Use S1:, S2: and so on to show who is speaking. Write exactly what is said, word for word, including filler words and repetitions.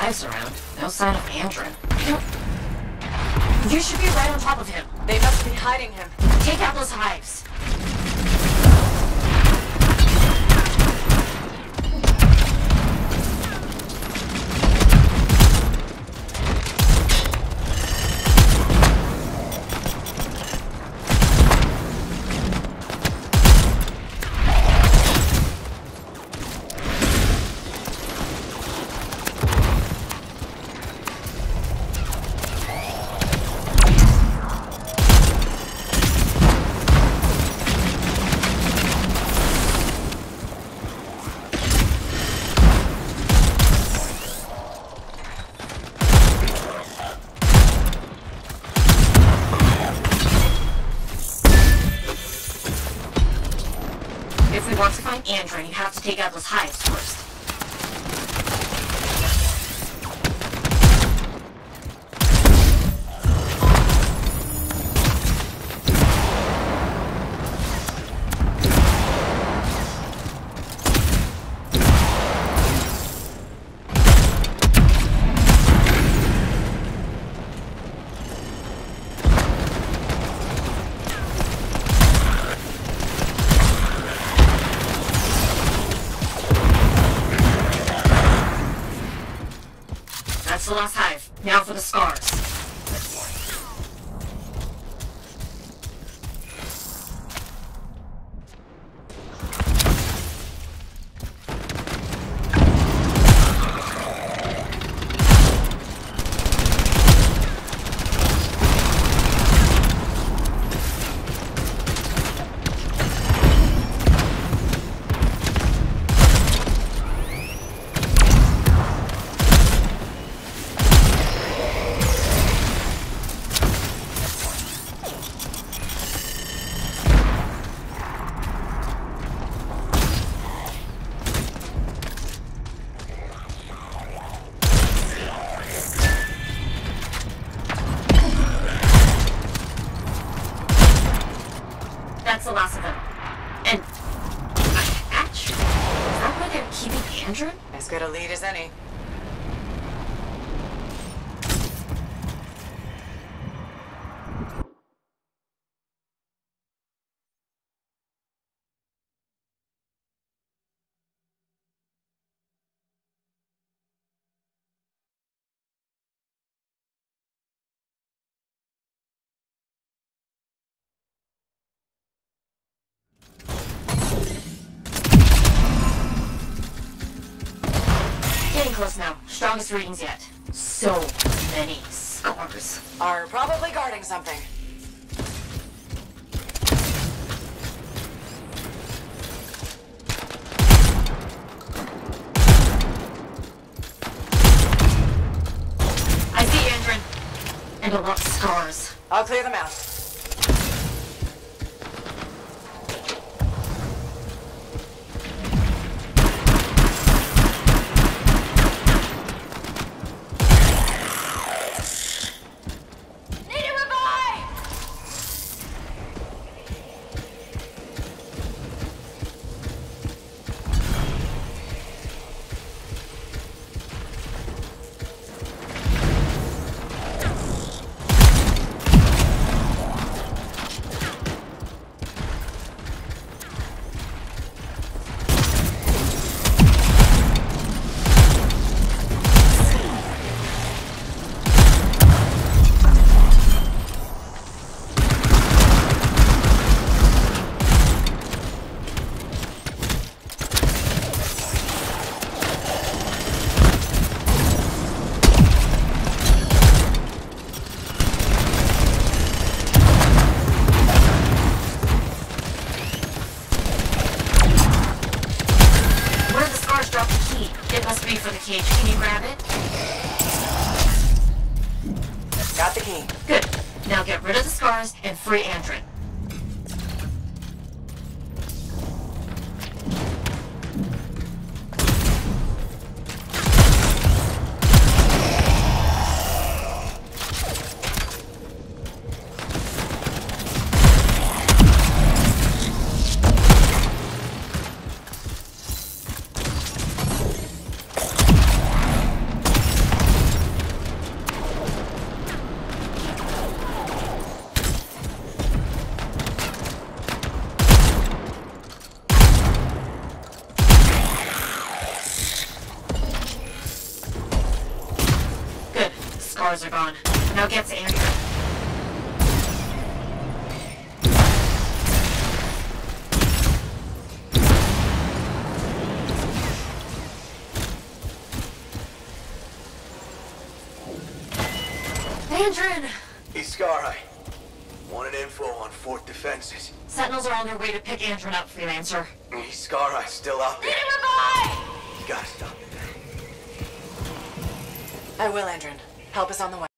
S1: hives around. No sign of Andrin. You should be right on top of him.
S2: They must be hiding him.
S1: Take out those hives. If we want to find Andrin, you have to take out those hives first. That's the last hive. Now for the scars. That's the last of them. And a hatch? Is that where they're keeping Andrin?
S2: As good a lead as any.
S1: Getting close now. Strongest readings yet. So many scars.
S2: Are probably guarding something.
S1: I see Andrin. And a lot of scars.
S2: I'll clear them out.
S1: For the cage, can you grab it?
S2: Got the key.
S1: Good. Now get rid of the scars and free Andrin. Now get to Andrin. Andrin!
S3: Iskari. Wanted info on Fort defenses.
S1: Sentinels are on their way to pick Andrin up, Freelancer.
S3: Iskari's still out there.
S1: Need a revive!
S3: You gotta stop it.
S2: I will, Andrin. Help is on the way.